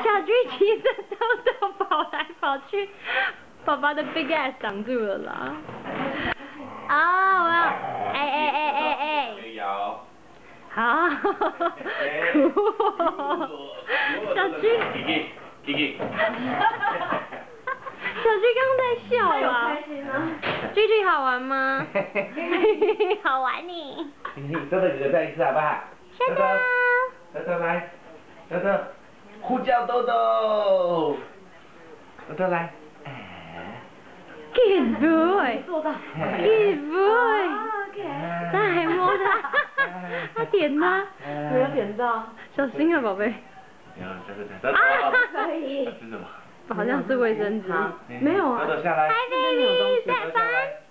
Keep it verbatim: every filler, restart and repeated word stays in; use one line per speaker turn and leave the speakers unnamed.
小巨骑着豆豆跑来跑去，爸爸的 big ass 挡住了啦。啊，我要，哎哎哎哎哎。可以摇。好。小巨。Kiki Kiki。小巨刚刚在笑啊。开心吗？巨巨好玩吗？好玩呢。
豆豆哥哥再一次好不好？
豆豆。
豆豆来，豆豆，呼叫豆豆，豆豆来，哎
，Good boy， 做到 ，Good boy， 他还摸他，他点他，没有点到，小心啊，宝贝。
啊，可以。吃什么？
好像是卫生纸，没有啊。
豆豆下来。
Hi baby，下班。